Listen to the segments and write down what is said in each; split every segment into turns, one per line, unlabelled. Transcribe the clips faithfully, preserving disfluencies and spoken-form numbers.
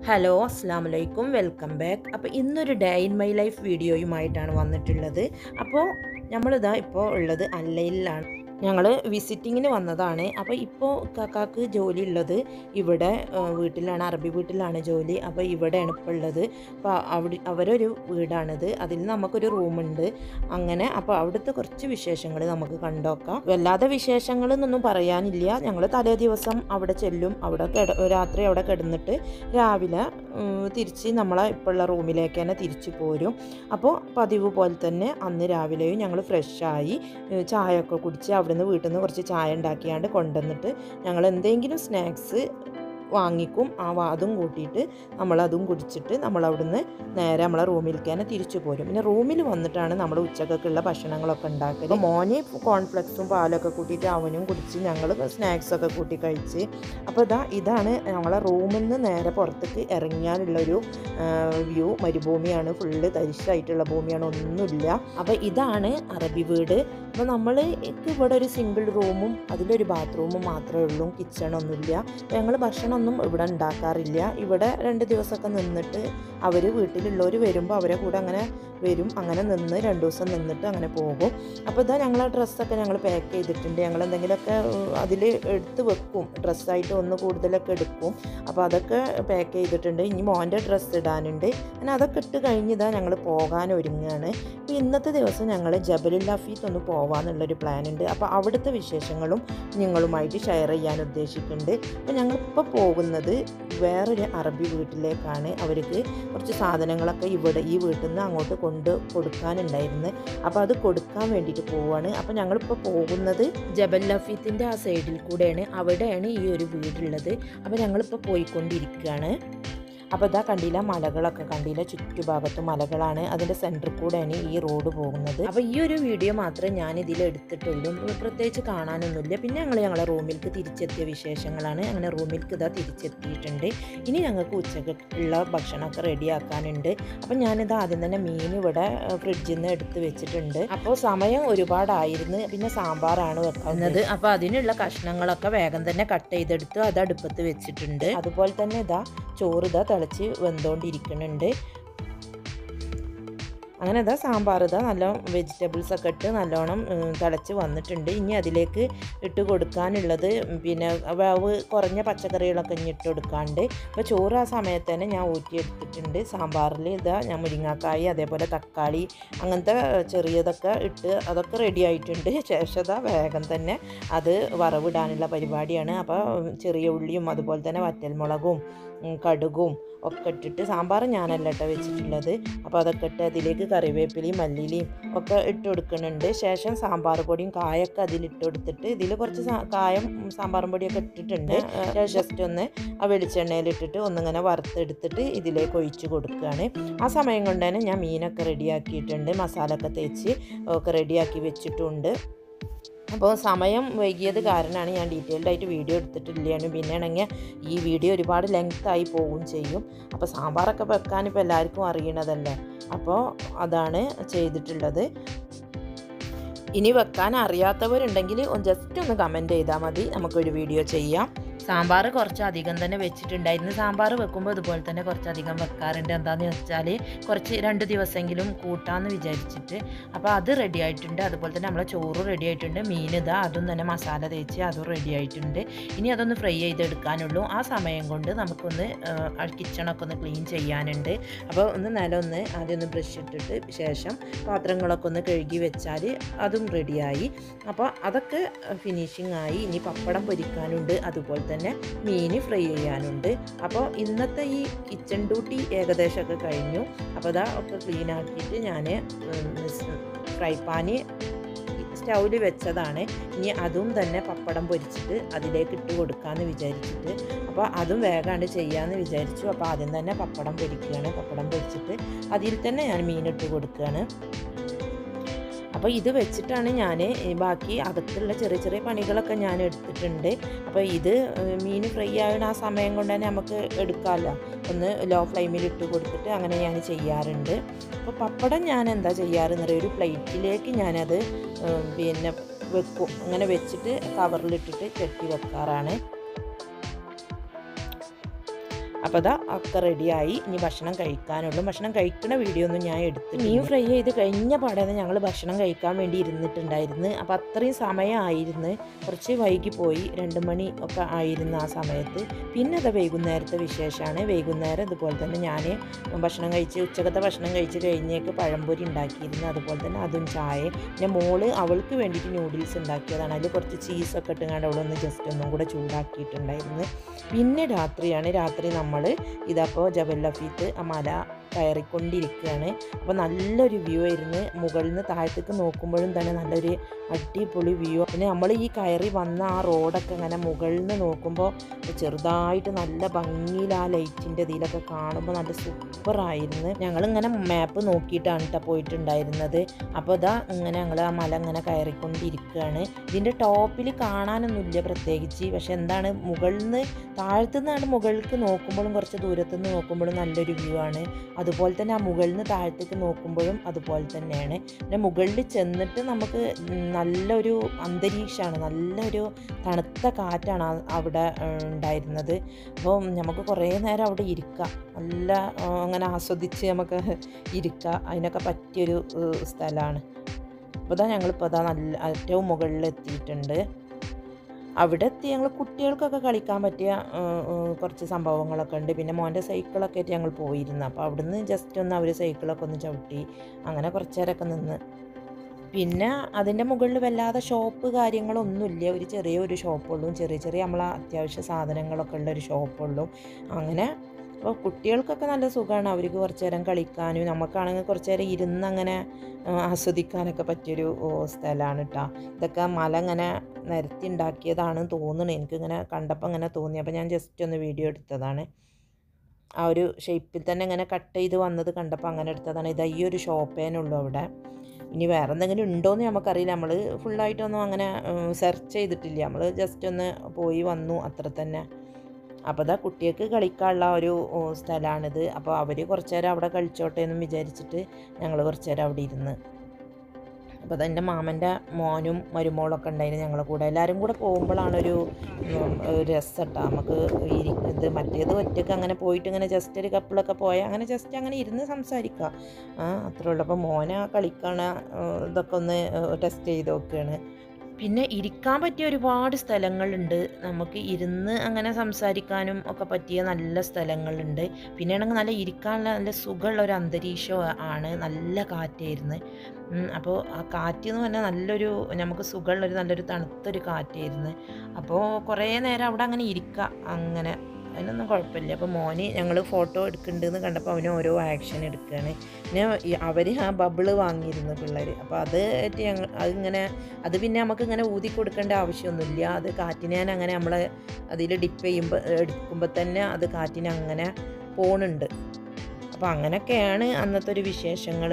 Hello അസ്സാം വലൈക്കും welcome back. അപ്പോൾ ഇന്നൊരു ഡേ ഇൻ മൈ ലൈഫ് വീഡിയോയുമായിട്ടാണ് വന്നിട്ടുള്ളത്. അപ്പോൾ നമ്മളിതാ ഇപ്പോൾ ഉള്ളത് അല്ലയിലാണ്. ഞങ്ങൾ വിസിറ്റിങ്ങിന് വന്നതാണ്. അപ്പോൾ ഇപ്പോൾ കാക്കാക്ക് ജോലി ഉള്ളത് ഇവിടെ വീട്ടിലാണ്, അറബി വീട്ടിലാണ് ജോലി. അപ്പോൾ ഇവിടെയാണ് ഇപ്പോൾ ഉള്ളത്. അപ്പോൾ അവിടെ അവരൊരു വീടാണിത്, അതിൽ നമുക്കൊരു റൂമുണ്ട് അങ്ങനെ. അപ്പോൾ അവിടുത്തെ കുറച്ച് വിശേഷങ്ങൾ നമുക്ക് കണ്ടോക്കാം. വല്ലാതെ വിശേഷങ്ങളെന്നൊന്നും പറയാനില്ല. ഞങ്ങൾ തലേ ദിവസം അവിടെ ചെല്ലും, അവിടെ കിട രാത്രി അവിടെ കിടന്നിട്ട് രാവിലെ തിരിച്ച് നമ്മളെ ഇപ്പോഴുള്ള റൂമിലേക്ക് തന്നെ തിരിച്ചു പോരും. അപ്പോൾ പതിവ് പോലെ തന്നെ അന്ന് രാവിലെയും ഞങ്ങൾ ഫ്രഷായി ചായയൊക്കെ കുടിച്ച് അവിടുന്ന് വീട്ടിൽ നിന്ന് കുറച്ച് ചായ ഉണ്ടാക്കിയാണ്ട് കൊണ്ടുവന്നിട്ട് ഞങ്ങൾ എന്തെങ്കിലും സ്നാക്സ് വാങ്ങിക്കും. ആ അതും കൂട്ടിയിട്ട് നമ്മളതും കുടിച്ചിട്ട് നമ്മളവിടുന്ന് നേരെ നമ്മളെ റൂമിലേക്ക് തന്നെ തിരിച്ചു പോരും. പിന്നെ റൂമിൽ വന്നിട്ടാണ് നമ്മൾ ഉച്ചക്കൊക്കെയുള്ള ഭക്ഷണങ്ങളൊക്കെ ഉണ്ടാക്കുക. മോന് കോൺഫ്ലെക്സും പാലൊക്കെ കൂട്ടിയിട്ട് അവനും കുടിച്ച് ഞങ്ങൾ സ്നാക്സൊക്കെ കൂട്ടി കഴിച്ച്. അപ്പോൾ ഇതാ ഇതാണ് നമ്മളെ റൂമിൽ നിന്ന് നേരെ പുറത്തേക്ക് ഇറങ്ങിയാലുള്ളൊരു വ്യൂ. മരുഭൂമിയാണ്, ഫുള്ള് തരിശായിട്ടുള്ള ഭൂമിയാണ്, ഒന്നുമില്ല. അപ്പോൾ ഇതാണ് അറബി വീട്. അപ്പോൾ നമ്മൾ ഇവിടെ ഒരു സിംഗിൾ റൂമും അതിലൊരു ബാത്റൂമും മാത്രമേ ഉള്ളൂ, കിച്ചണൊന്നുമില്ല. ഞങ്ങൾ ഭക്ഷണം ഒന്നും ഇവിടെ ഉണ്ടാക്കാറില്ല. ഇവിടെ രണ്ട് ദിവസമൊക്കെ നിന്നിട്ട് അവർ വീട്ടിലുള്ളവർ വരുമ്പോൾ അവരെ കൂടെ അങ്ങനെ വരും. അങ്ങനെ നിന്ന് രണ്ട് ദിവസം നിന്നിട്ട് അങ്ങനെ പോകും. അപ്പോൾ ഇതാ ഞങ്ങളെ ഡ്രസ്സൊക്കെ ഞങ്ങൾ പാക്ക് ചെയ്തിട്ടുണ്ട്. ഞങ്ങൾ എന്തെങ്കിലുമൊക്കെ അതിൽ എടുത്ത് വെക്കും, ഡ്രസ്സായിട്ട് ഒന്ന് കൂടുതലൊക്കെ എടുക്കും. അപ്പോൾ അതൊക്കെ പാക്ക് ചെയ്തിട്ടുണ്ട്. ഇനി മോൻ്റെ ഡ്രസ്സ് ഇടാനുണ്ട്. അങ്ങനെ അതൊക്കെ ഇട്ട് കഴിഞ്ഞിതാ ഞങ്ങൾ പോകാൻ ഒരുങ്ങുകയാണ്. അപ്പോൾ ഇന്നത്തെ ദിവസം ഞങ്ങൾ ജബലുൽ ലഫീത്ത് ഒന്ന് പോകാമെന്നുള്ളൊരു പ്ലാനുണ്ട്. അപ്പോൾ അവിടുത്തെ വിശേഷങ്ങളും നിങ്ങളുമായിട്ട് ഷെയർ ചെയ്യാൻ ഉദ്ദേശിക്കുന്നുണ്ട്. അപ്പോൾ ഞങ്ങളിപ്പോൾ പോകുന്നത് വേറൊരു അറബി വീട്ടിലേക്കാണ്. അവർക്ക് കുറച്ച് സാധനങ്ങളൊക്കെ ഇവിടെ ഈ വീട്ടിൽ നിന്ന് അങ്ങോട്ട് കൊണ്ട് കൊടുക്കാനുണ്ടായിരുന്നു. അപ്പോൾ അത് കൊടുക്കാൻ വേണ്ടിയിട്ട് പോവുകയാണ്. അപ്പോൾ ഞങ്ങളിപ്പോൾ പോകുന്നത് ജബൽ ലഫീത്തിൻ്റെ ആ സൈഡിൽ കൂടെയാണ്. അവിടെയാണ് ഈ ഒരു വീടുള്ളത്. അപ്പോൾ ഞങ്ങളിപ്പോൾ പോയിക്കൊണ്ടിരിക്കുകയാണ്. അപ്പോൾ ഇതാ കണ്ടില്ല, മലകളൊക്കെ കണ്ടില്ല, ചുറ്റുഭാഗത്തും മലകളാണ്. അതിൻ്റെ സെൻറ്ററിൽ കൂടെയാണ് ഈ റോഡ് പോകുന്നത്. അപ്പോൾ ഈ ഒരു വീഡിയോ മാത്രമേ ഞാൻ ഇതിൽ എടുത്തിട്ടുള്ളൂ, പ്രത്യേകിച്ച് കാണാനൊന്നുമില്ല. പിന്നെ ഞങ്ങൾ ഞങ്ങളെ റൂമിലേക്ക് തിരിച്ചെത്തിയ വിശേഷങ്ങളാണ്. അങ്ങനെ റൂമിലേക്ക് ഇതാ തിരിച്ചെത്തിയിട്ടുണ്ട്. ഇനി ഞങ്ങൾക്ക് ഉച്ചക്കുള്ള ഭക്ഷണമൊക്കെ റെഡിയാക്കാനുണ്ട്. അപ്പോൾ ഞാനിത് ആദ്യം തന്നെ മീൻ ഇവിടെ ഫ്രിഡ്ജിൽ നിന്ന് എടുത്ത് വെച്ചിട്ടുണ്ട്. അപ്പോൾ സമയം ഒരുപാടായിരുന്നു. പിന്നെ സാമ്പാറാണ് വെക്കുന്നത്. അപ്പോൾ അതിനുള്ള കഷ്ണങ്ങളൊക്കെ വേഗം തന്നെ കട്ട് ചെയ്തെടുത്ത് അത് അടുപ്പത്ത് വെച്ചിട്ടുണ്ട്. അതുപോലെ തന്നെ ഇതാ ചോറ് ഇതാ തിളച്ച് വെന്തുകൊണ്ടിരിക്കുന്നുണ്ട്. അങ്ങനെ ഇതാ സാമ്പാർ ഇതാ നല്ല വെജിറ്റബിൾസൊക്കെ ഇട്ട് നല്ലോണം തിളച്ച് വന്നിട്ടുണ്ട്. ഇനി അതിലേക്ക് ഇട്ട് കൊടുക്കാനുള്ളത് പിന്നെ വേവ് കുറഞ്ഞ പച്ചക്കറികളൊക്കെ ഇനി ഇട്ട് കൊടുക്കാണ്ട്. അപ്പോൾ ചോറ് ആ സമയത്ത് തന്നെ ഞാൻ ഊറ്റിയെടുത്തിട്ടുണ്ട്. സാമ്പാറിൽ ഇതാ ഞാൻ മുരിങ്ങാക്കായി അതേപോലെ തക്കാളി അങ്ങനത്തെ ചെറിയതൊക്കെ ഇട്ട് അതൊക്കെ റെഡി ആയിട്ടുണ്ട്. ശേഷം ഇതാ വേഗം തന്നെ അത് വറവിടാനുള്ള പരിപാടിയാണ്. അപ്പോൾ ചെറിയ ഉള്ളിയും അതുപോലെ തന്നെ വറ്റൽമുളകും കടുകും ഒക്കെ ഇട്ടിട്ട് സാമ്പാർ ഞാനല്ല കേട്ടോ വെച്ചിട്ടുള്ളത്. അപ്പോൾ അതൊക്കെ ഇട്ട് അതിലേക്ക് കറിവേപ്പിലയും മല്ലിയിലയും ഒക്കെ ഇട്ട് കൊടുക്കുന്നുണ്ട്. ശേഷം സാമ്പാർ പൊടിയും കായൊക്കെ അതിലിട്ട് കൊടുത്തിട്ട് ഇതിൽ കുറച്ച് കായം സാമ്പാറും പൊടിയൊക്കെ ഇട്ടിട്ടുണ്ട്. ജസ്റ്റ് ഒന്ന് ആ വെളിച്ചെണ്ണയിലിട്ടിട്ട് ഒന്നിങ്ങനെ വറുത്തെടുത്തിട്ട് ഇതിലേക്ക് ഒഴിച്ച് കൊടുക്കുകയാണ്. ആ സമയം കൊണ്ട് തന്നെ ഞാൻ മീനൊക്കെ റെഡിയാക്കിയിട്ടുണ്ട്, മസാല ഒക്കെ തേച്ച് ഒക്കെ റെഡിയാക്കി വെച്ചിട്ടുണ്ട്. അപ്പോൾ സമയം വൈകിയത് കാരണമാണ് ഞാൻ ഡീറ്റെയിൽഡ് ആയിട്ട് വീഡിയോ എടുത്തിട്ടില്ലാണ്. പിന്നെ ആണെങ്കിൽ ഈ വീഡിയോ ഒരുപാട് ലെങ്ത്തായി പോവുകയും ചെയ്യും. അപ്പോൾ സാമ്പാറൊക്കെ വെക്കാനിപ്പോൾ എല്ലാവർക്കും അറിയണതല്ലേ. അപ്പോൾ അതാണ് ചെയ്തിട്ടുള്ളത്. ഇനി വെക്കാൻ അറിയാത്തവരുണ്ടെങ്കിൽ ജസ്റ്റ് ഒന്ന് കമൻറ്റ് ചെയ്താൽ മതി, നമുക്കൊരു വീഡിയോ ചെയ്യാം. സാമ്പാർ കുറച്ചധികം തന്നെ വെച്ചിട്ടുണ്ടായിരുന്നു. സാമ്പാർ വെക്കുമ്പോൾ ഇതുപോലെ തന്നെ കുറച്ചധികം വെക്കാറുണ്ട്. എന്താണെന്ന് വെച്ചാൽ കുറച്ച് രണ്ട് ദിവസമെങ്കിലും കൂട്ടാമെന്ന് വിചാരിച്ചിട്ട്. അപ്പോൾ അത് റെഡി ആയിട്ടുണ്ട്. അതുപോലെ തന്നെ നമ്മളെ ചോറ് റെഡി ആയിട്ടുണ്ട്. മീൻ ഇതാ അതും തന്നെ മസാല തേച്ച് അതും റെഡി ആയിട്ടുണ്ട്. ഇനി അതൊന്ന് ഫ്രൈ ചെയ്തെടുക്കാനുള്ളൂ. ആ സമയം കൊണ്ട് നമുക്കൊന്ന് കിച്ചണൊക്കെ ഒന്ന് ക്ലീൻ ചെയ്യാനുണ്ട്. അപ്പോൾ ഒന്ന് നിലമൊന്ന് ആദ്യം ഒന്ന് ബ്രഷ് ഇട്ടിട്ട് ശേഷം പാത്രങ്ങളൊക്കെ ഒന്ന് കഴുകി വെച്ചാൽ അതും റെഡിയായി. അപ്പോൾ അതൊക്കെ ഫിനിഷിംഗ് ആയി. ഇനി പപ്പടം പൊരിക്കാനുണ്ട്, അതുപോലെ തന്നെ മീൻ ഫ്രൈ ചെയ്യാനുണ്ട്. അപ്പോൾ ഇന്നത്തെ ഈ കിച്ചൺ ഡ്യൂട്ടി ഏകദേശമൊക്കെ കഴിഞ്ഞു. അപ്പോൾ അതാ ഒക്കെ ക്ലീൻ ആക്കിയിട്ട് ഞാൻ ഫ്രൈ പാന് സ്റ്റൗവിൽ വെച്ചതാണ്. ഇനി അതും തന്നെ പപ്പടം പൊരിച്ചിട്ട് അതിലേക്ക് ഇട്ട് കൊടുക്കാമെന്ന് വിചാരിച്ചിട്ട്. അപ്പോൾ അതും വേഗാണ്ട് ചെയ്യാമെന്ന് വിചാരിച്ചു. അപ്പോൾ ആദ്യം തന്നെ പപ്പടം പൊരിക്കുകയാണ്. പപ്പടം പൊരിച്ചിട്ട് അതിൽ തന്നെ ഞാൻ മീനിട്ട് കൊടുക്കുകയാണ്. അപ്പോൾ ഇത് വെച്ചിട്ടാണ് ഞാൻ ബാക്കി അകത്തുള്ള ചെറിയ ചെറിയ പണികളൊക്കെ ഞാൻ എടുത്തിട്ടുണ്ട്. അപ്പോൾ ഇത് മീൻ ഫ്രൈ ആവുന്ന ആ സമയം കൊണ്ട് തന്നെ നമുക്ക് എടുക്കാമല്ലോ. ഒന്ന് ലോ ഫ്ലെയിമിൽ ഇട്ട് കൊടുത്തിട്ട് അങ്ങനെ ഞാൻ ചെയ്യാറുണ്ട്. അപ്പോൾ പപ്പടം ഞാൻ എന്താ ചെയ്യാറെന്ന് പറയുക, ഒരു പ്ലേറ്റിലേക്ക് ഞാനത് പിന്നെ വെക്കും. അങ്ങനെ വെച്ചിട്ട് കവറിലിട്ടിട്ട് കെട്ടി വെക്കാറാണ്. അപ്പോൾ അതാ ഒക്കെ റെഡിയായി. ഇനി ഭക്ഷണം കഴിക്കാനുള്ളൂ. ഭക്ഷണം കഴിക്കുന്ന വീഡിയോ ഒന്നും ഞാൻ എടുത്ത് മീൻ ഫ്രൈ ചെയ്ത് കഴിഞ്ഞ പാടാണ് ഞങ്ങൾ ഭക്ഷണം കഴിക്കാൻ വേണ്ടി ഇരുന്നിട്ടുണ്ടായിരുന്നു. അപ്പോൾ അത്രയും സമയമായിരുന്നു. കുറച്ച് വൈകി പോയി, രണ്ട് മണി ഒക്കെ ആയിരുന്നു ആ സമയത്ത്. പിന്നെ അത് വൈകുന്നേരത്തെ വിശേഷമാണ്. വൈകുന്നേരം ഇതുപോലെ തന്നെ ഞാൻ ഭക്ഷണം കഴിച്ച് ഉച്ചക്കത്തെ ഭക്ഷണം കഴിച്ച് കഴിഞ്ഞേക്ക് പഴംപൊരി ഉണ്ടാക്കിയിരുന്നു. അതുപോലെ തന്നെ അതും ചായ. പിന്നെ മോള് അവൾക്ക് വേണ്ടിയിട്ട് ന്യൂഡിൽസ് ഉണ്ടാക്കിയതാണ്. അതിൽ കുറച്ച് ചീസൊക്കെ ഇട്ടുകൊണ്ട് അവളൊന്ന് ജസ്റ്റ് ഒന്നും കൂടെ ചൂടാക്കിയിട്ടുണ്ടായിരുന്നു. പിന്നെ രാത്രിയാണ്. രാത്രി നമ്മൾ ഇതപ്പോൾ ജബൽ ലഫീത്ത് ആ മല കയറിക്കൊണ്ടിരിക്കുകയാണ്. അപ്പോൾ നല്ലൊരു വ്യൂ ആയിരുന്നു. മുകളിൽ നിന്ന് താഴത്തേക്ക് നോക്കുമ്പോഴും തന്നെ നല്ലൊരു അടിപൊളി വ്യൂ. പിന്നെ നമ്മൾ ഈ കയറി വന്ന ആ റോഡൊക്കെ ഇങ്ങനെ മുകളിൽ നിന്ന് നോക്കുമ്പോൾ ചെറുതായിട്ട് നല്ല ഭംഗിയിൽ ആ ലൈറ്റിൻ്റെ ഇതിലൊക്കെ കാണുമ്പോൾ നല്ല സൂപ്പറായിരുന്നു. ഞങ്ങളിങ്ങനെ മാപ്പ് നോക്കിയിട്ടാണ് കേട്ടോ പോയിട്ടുണ്ടായിരുന്നത്. അപ്പോൾ ഇതാ ഇങ്ങനെ ഞങ്ങൾ ആ മല ഇങ്ങനെ കയറിക്കൊണ്ടിരിക്കുകയാണ്. ഇതിൻ്റെ ടോപ്പിൽ കാണാനൊന്നുമില്ല പ്രത്യേകിച്ച്. പക്ഷെ എന്താണ് മുകളിൽ നിന്ന് താഴത്തുനിന്നാണ് മുകളിലേക്ക് നോക്കുമ്പോഴും കുറച്ച് ദൂരത്തു നിന്ന് നോക്കുമ്പോഴും നല്ലൊരു വ്യൂ ആണ്. അതുപോലെ തന്നെ ആ മുകളിൽ നിന്ന് താഴത്തേക്ക് നോക്കുമ്പോഴും അതുപോലെ തന്നെയാണ്. പിന്നെ മുകളിൽ ചെന്നിട്ട് നമുക്ക് നല്ലൊരു അന്തരീക്ഷമാണ്, നല്ലൊരു തണുത്ത കാറ്റാണ് അവിടെ ഉണ്ടായിരുന്നത്. അപ്പോൾ നമുക്ക് കുറേ നേരം അവിടെ ഇരിക്കാം, നല്ല അങ്ങനെ ആസ്വദിച്ച് നമുക്ക് ഇരിക്കാം. അതിനൊക്കെ പറ്റിയൊരു സ്ഥലമാണ്. അപ്പോൾ ഇതാ ഞങ്ങളിപ്പോൾ അതാ നല്ല ഏറ്റവും മുകളിൽ എത്തിയിട്ടുണ്ട്. അവിടെ എത്തി ഞങ്ങൾ കുട്ടികൾക്കൊക്കെ കളിക്കാൻ പറ്റിയ കുറച്ച് സംഭവങ്ങളൊക്കെ ഉണ്ട്. പിന്നെ മോൻ്റെ സൈക്കിളൊക്കെ ആയിട്ട് ഞങ്ങൾ പോയിരുന്നു. അപ്പോൾ അവിടുന്ന് ജസ്റ്റ് ഒന്ന് അവർ സൈക്കിളൊക്കെ ഒന്ന് ചവിട്ടി അങ്ങനെ കുറച്ച് നേരമൊക്കെ നിന്ന്. പിന്നെ അതിൻ്റെ മുകളിൽ വല്ലാതെ ഷോപ്പ് കാര്യങ്ങളൊന്നുമില്ല. ഒരു ചെറിയൊരു ഷോപ്പുള്ളൂ, ചെറിയ ചെറിയ നമ്മളെ അത്യാവശ്യ സാധനങ്ങളൊക്കെ ഉള്ള ഒരു ഷോപ്പുള്ളൂ. അങ്ങനെ അപ്പോൾ കുട്ടികൾക്കൊക്കെ നല്ല സുഖമാണ്. അവർക്ക് കുറച്ച് നേരം കളിക്കാനും നമുക്കാണെങ്കിൽ കുറച്ച് നേരം ഇരുന്ന് അങ്ങനെ ആസ്വദിക്കാനൊക്കെ പറ്റിയൊരു സ്ഥലമാണ് കേട്ടോ. ഇതൊക്കെ മല ഇങ്ങനെ നിരത്തി ഉണ്ടാക്കിയതാണ് തോന്നുന്നു. എനിക്കിങ്ങനെ കണ്ടപ്പോൾ ഇങ്ങനെ തോന്നി. അപ്പോൾ ഞാൻ ജസ്റ്റ് ഒന്ന് വീഡിയോ എടുത്തതാണ്. ആ ഒരു ഷേപ്പിൽ തന്നെ ഇങ്ങനെ കട്ട് ചെയ്ത് വന്നത് കണ്ടപ്പോൾ അങ്ങനെ എടുത്തതാണ്. ഇത് ഈ ഒരു ഷോപ്പേനുള്ളൂ അവിടെ. ഇനി വേറെ എന്തെങ്കിലും ഉണ്ടോയെന്ന് നമുക്കറിയില്ല. നമ്മൾ ഫുള്ളായിട്ടൊന്നും അങ്ങനെ സെർച്ച് ചെയ്തിട്ടില്ല. നമ്മൾ ജസ്റ്റ് ഒന്ന് പോയി വന്നു, അത്ര തന്നെ. അപ്പോൾ അതാ കുട്ടികൾക്ക് കളിക്കാനുള്ള ഒരു സ്ഥലമാണിത്. അപ്പോൾ അവർ കുറച്ച് നേരം അവിടെ കളിച്ചോട്ടെ എന്നും വിചാരിച്ചിട്ട് ഞങ്ങൾ കുറച്ച് നേരം അവിടെ ഇരുന്ന്. അപ്പോൾ അത് എൻ്റെ മാമൻ്റെ മോനും മരുമോളൊക്കെ ഉണ്ടായിരുന്നു ഞങ്ങളുടെ കൂടെ. എല്ലാവരും കൂടെ പോകുമ്പോഴാണൊരു രസം കേട്ടോ നമുക്ക് ഇരിക്കുന്നത്. മറ്റേത് ഒറ്റയ്ക്ക് അങ്ങനെ പോയിട്ട് ഇങ്ങനെ ജസ്റ്റ് ഒരു കപ്പിളൊക്കെ പോയാൽ അങ്ങനെ ജസ്റ്റ് അങ്ങനെ ഇരുന്ന് സംസാരിക്കുക, ആ അത്രേ ഉള്ളൂ. അപ്പോൾ മോനെ കളിക്കണ ഇതൊക്കെ ഒന്ന് ടെസ്റ്റ് ചെയ്ത് നോക്കുകയാണ്. പിന്നെ ഇരിക്കാൻ പറ്റിയ ഒരുപാട് സ്ഥലങ്ങളുണ്ട്. നമുക്ക് ഇരുന്ന് അങ്ങനെ സംസാരിക്കാനും ഒക്കെ പറ്റിയ നല്ല സ്ഥലങ്ങളുണ്ട്. പിന്നെ ആണെങ്കിൽ നല്ല ഇരിക്കാനുള്ള നല്ല സുഖമുള്ള ഒരു അന്തരീക്ഷം ആണ്. നല്ല കാറ്റായിരുന്നു. അപ്പോൾ ആ കാറ്റ് എന്ന് പറഞ്ഞാൽ നല്ലൊരു നമുക്ക് സുഖമുള്ളൊരു നല്ലൊരു തണുത്തൊരു കാറ്റായിരുന്നു. അപ്പോൾ കുറേ നേരം അവിടെ അങ്ങനെ ഇരിക്കുക, അങ്ങനെ അതിനൊന്നും കുഴപ്പമില്ല. അപ്പോൾ മോന് ഞങ്ങൾ ഫോട്ടോ എടുക്കുന്നുണ്ടെന്ന് കണ്ടപ്പോൾ അവന് ഓരോ ആക്ഷൻ എടുക്കുകയാണ്. പിന്നെ അവർ ആ ബബിള് വാങ്ങിയിരുന്നു പിള്ളേർ. അപ്പോൾ അത് ഞങ്ങൾ അതിങ്ങനെ അത് പിന്നെ നമുക്ക് ഇങ്ങനെ ഊതി കൊടുക്കേണ്ട ആവശ്യമൊന്നുമില്ല. അത് കാറ്റിനെ ഞാൻ അങ്ങനെ നമ്മൾ അതിൽ ഡിപ്പ് ചെയ്യുമ്പോൾ എടുക്കുമ്പോൾ തന്നെ അത് കാറ്റിന് അങ്ങനെ പോണുണ്ട്. അപ്പോൾ അങ്ങനെയൊക്കെയാണ് അന്നത്തെ ഒരു വിശേഷങ്ങൾ.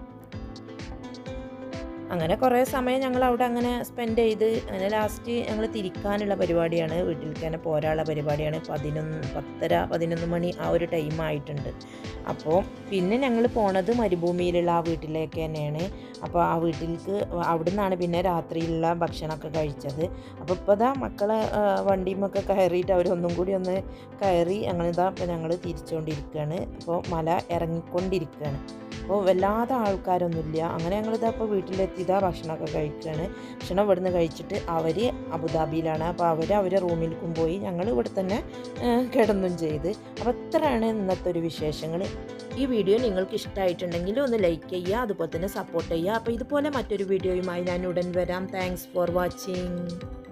അങ്ങനെ കുറേ സമയം ഞങ്ങൾ അവിടെ അങ്ങനെ സ്പെൻഡ് ചെയ്ത് അങ്ങനെ ലാസ്റ്റ് ഞങ്ങൾ തിരിക്കാനുള്ള പരിപാടിയാണ്, വീട്ടിലേക്ക് തന്നെ പോരാനുള്ള പരിപാടിയാണ്. പതിനൊന്ന് പത്തര പതിനൊന്ന് മണി ആ ഒരു ടൈം ആയിട്ടുണ്ട്. അപ്പോൾ പിന്നെ ഞങ്ങൾ പോണത് മരുഭൂമിയിലുള്ള ആ വീട്ടിലേക്ക് തന്നെയാണ്. അപ്പോൾ ആ വീട്ടിലേക്ക് അവിടെ നിന്നാണ് പിന്നെ രാത്രിയിലുള്ള ഭക്ഷണമൊക്കെ കഴിച്ചത്. അപ്പോൾ ഇപ്പോൾ ഇതാ മക്കളെ വണ്ടിയുമൊക്കെ കയറിയിട്ട് അവരൊന്നും കൂടി ഒന്ന് കയറി ഞങ്ങളിതാ ഇപ്പോൾ ഞങ്ങൾ തിരിച്ചുകൊണ്ടിരിക്കുകയാണ്. അപ്പോൾ മല ഇറങ്ങിക്കൊണ്ടിരിക്കുകയാണ്. അപ്പോൾ വല്ലാതെ ആൾക്കാരൊന്നുമില്ല. അങ്ങനെ ഞങ്ങളിതാ ഇപ്പോൾ വീട്ടിലെത്തിയതാ ഭക്ഷണമൊക്കെ കഴിക്കുകയാണ്. ഭക്ഷണം ഇവിടെ നിന്ന് കഴിച്ചിട്ട് അവർ അബുദാബിയിലാണ്. അപ്പോൾ അവർ അവരെ റൂമിലേക്കും പോയി, ഞങ്ങൾ ഇവിടെ തന്നെ കിടന്നും ചെയ്ത്. അപ്പോൾ ഇത്രയാണ് ഇന്നത്തെ ഒരു വിശേഷങ്ങൾ. ഈ വീഡിയോ നിങ്ങൾക്ക് ഇഷ്ടമായിട്ടുണ്ടെങ്കിൽ ഒന്ന് ലൈക്ക് ചെയ്യുക, അതുപോലെ തന്നെ സപ്പോർട്ട് ചെയ്യുക. അപ്പോൾ ഇതുപോലെ മറ്റൊരു വീഡിയോയുമായി ഞാൻ ഉടൻ വരാം. Thanks for watching.